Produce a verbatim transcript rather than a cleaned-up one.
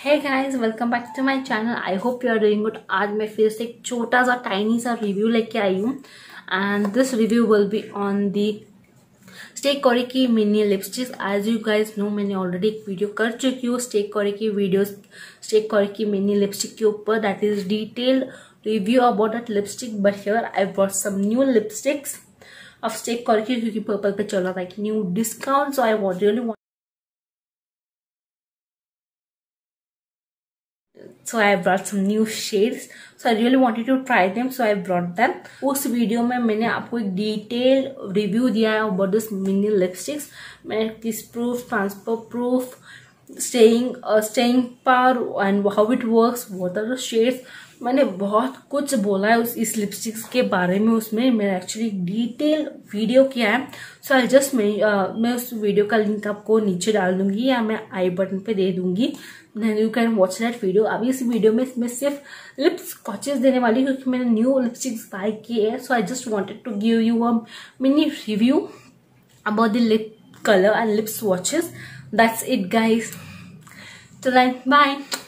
Hey guys, welcome back to my channel. I hope you are doing good. आज मैं फिर से एक छोटा सा टाइनी सा रिव्यू लेके आई हूँ and this review will be on the Stay Quirky की mini lipsticks. As you guys know, मैंने ऑलरेडी एक वीडियो कर चुकी हूँ स्टेक कोरी की वीडियो स्टेक कोरी की मिनी लिपस्टिक के ऊपर, that is detailed review about that lipstick. But here I brought some new lipsticks of Stay Quirky की, क्योंकि पर्पल पे चल रहा था एक new discount, so I want really want so I brought some new shades, so I really wanted to try them, so I brought them. उस video में मैंने आपको एक डिटेल रिव्यू दिया है अबाउट दिस मिनी लिपस्टिक्स। मैंने kiss proof, transfer proof, staying staying power and how it works, what are the shades, मैंने बहुत कुछ बोला है उस इस लिपस्टिक्स के बारे में। उसमें मैंने एक्चुअली डिटेल वीडियो किया है, सो आई जस्ट मैं उस वीडियो का लिंक आपको नीचे डाल दूंगी या मैं आई बटन पे दे दूंगी, you can watch that video. अभी इस वीडियो में मैं सिर्फ लिप स्कॉचेस देने वाली हूँ क्योंकि मैंने न्यू लिपस्टिक्स बाय किए हैं, so I just wanted to give you a mini review about the lip colour and lip swatches. That's it guys, till then, bye.